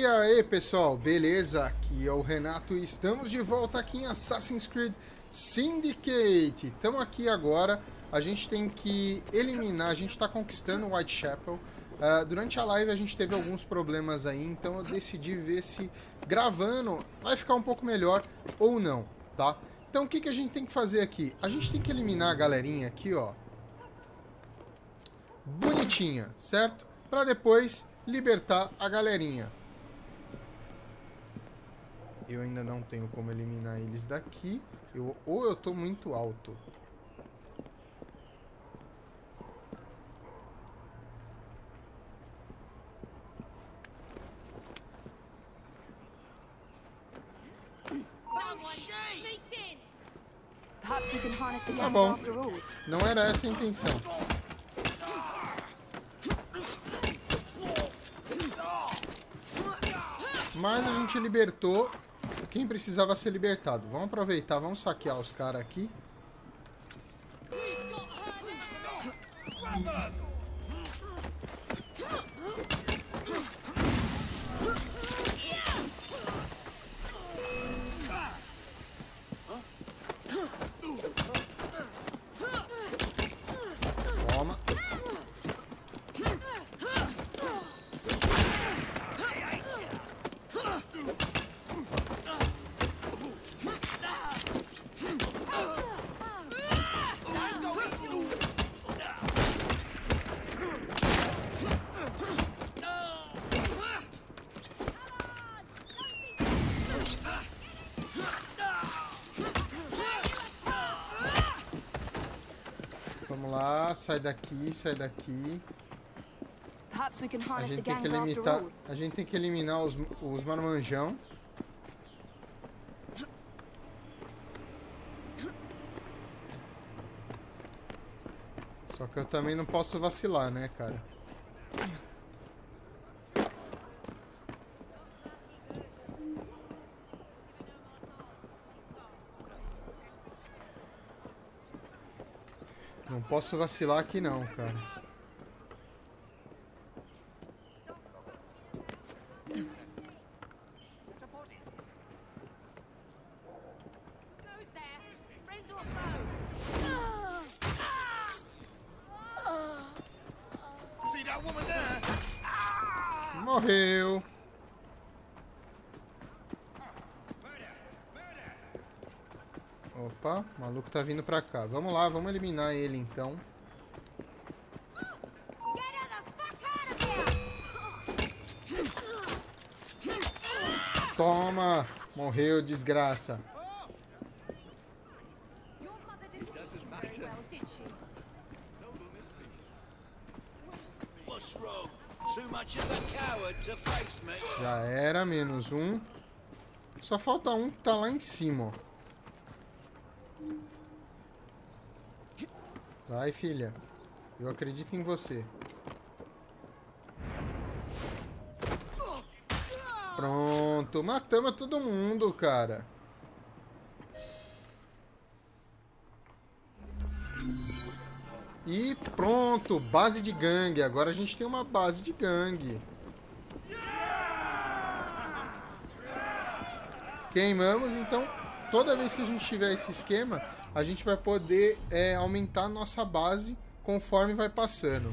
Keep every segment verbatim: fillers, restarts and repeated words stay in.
E aí pessoal, beleza? Aqui é o Renato e estamos de volta aqui em Assassin's Creed Syndicate. Estamos aqui agora, a gente tem que eliminar, a gente está conquistando Whitechapel. Uh, durante a live a gente teve alguns problemas aí, então eu decidi ver se gravando vai ficar um pouco melhor ou não, tá? Então o que, que a gente tem que fazer aqui? A gente tem que eliminar a galerinha aqui, ó. Bonitinha, certo? Para depois libertar a galerinha. Eu ainda não tenho como eliminar eles daqui. Eu, ou eu tô muito alto. Tá bom. Não era essa a intenção. Mas a gente libertou quem precisava ser libertado. Vamos aproveitar, vamos saquear os caras aqui. Toma. Vamos lá, sai daqui, sai daqui. A gente tem que limitar, a gente tem que eliminar os, os marmanjão. Só que eu também não posso vacilar, né, cara? Não posso vacilar aqui não, cara. Morreu. Opa, o maluco tá vindo pra cá. Vamos lá, vamos eliminar ele então. Toma! Morreu, desgraça. Já era, menos um. Só falta um que tá lá em cima, ó. Vai, filha. Eu acredito em você. Pronto. Matamos todo mundo, cara. E pronto. Base de gangue. Agora a gente tem uma base de gangue. Queimamos, então toda vez que a gente tiver esse esquema, a gente vai poder é, aumentar a nossa base conforme vai passando.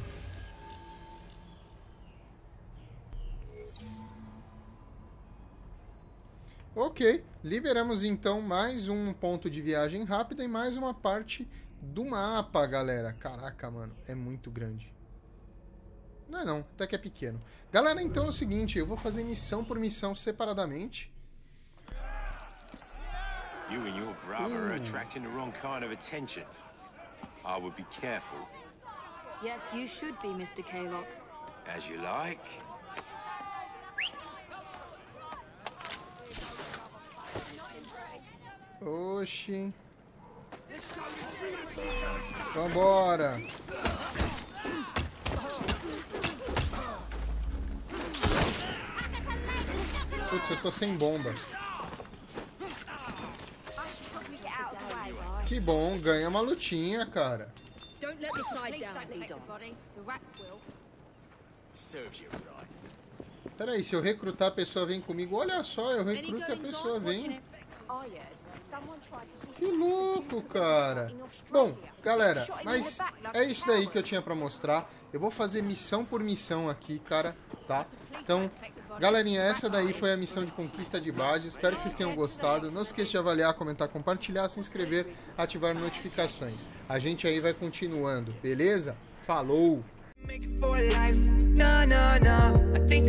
Ok, liberamos então mais um ponto de viagem rápida e mais uma parte do mapa, galera. Caraca, mano, é muito grande. Não é não, até que é pequeno. Galera, então é o seguinte, eu vou fazer missão por missão separadamente. You and your brother are attracting the wrong kind of attention. I would be careful. Yes, you should be, Mister Kaylock. As you like. Oxi. Vambora. Putz, eu tô sem bomba. Que bom, ganha uma lutinha, cara. Don't let the side down, Please don't Leader. take the body. The rats will. Serves you right. Pera aí, se eu recrutar a pessoa vem comigo. Olha só, eu recruto e a pessoa vem. Que louco, cara. Bom, galera, mas é isso daí que eu tinha pra mostrar. Eu vou fazer missão por missão aqui, cara, tá? Então, galerinha, essa daí foi a missão de conquista de badges. Espero que vocês tenham gostado. Não se esqueça de avaliar, comentar, compartilhar, se inscrever, ativar notificações. A gente aí vai continuando, beleza? Falou!